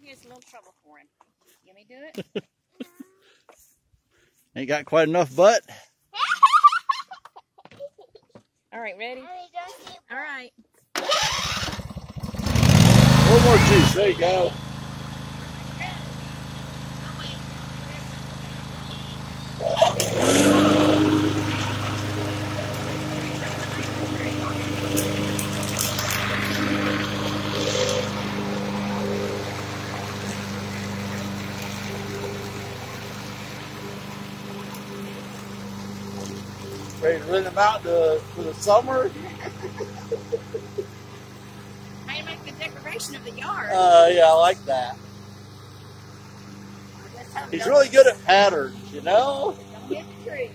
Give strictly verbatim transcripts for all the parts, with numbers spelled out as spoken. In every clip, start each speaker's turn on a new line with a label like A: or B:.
A: it's a little trouble for him. Let me do it.
B: Ain't got quite enough butt.
A: All right, ready? All right.
B: One more juice. There you go. Ready to rent them out to, for the summer?
A: May make the decoration of the yard.
B: Uh, yeah, I like that. He's really good at patterns, you know?
A: Don't hit the tree.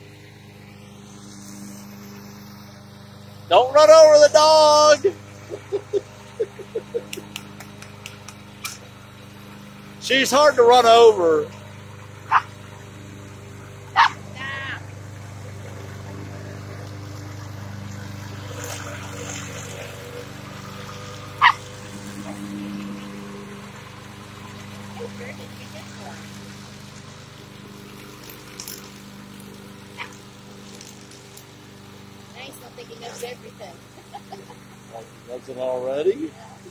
B: Don't run over the dog! She's hard to run over.
A: Nice, I think he knows everything.
B: That's it already?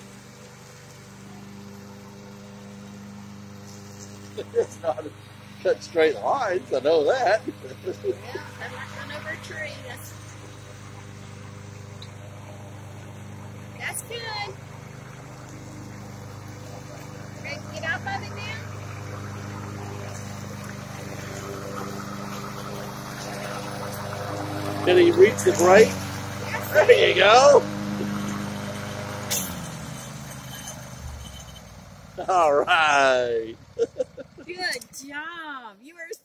B: It's not cut straight lines, I know that.
A: Yeah, I'm not run over a tree. That's, that's good. Ready to get off of it now?
B: Can he reach the brake?
A: Yes,
B: There you go. All right.
A: good job. You were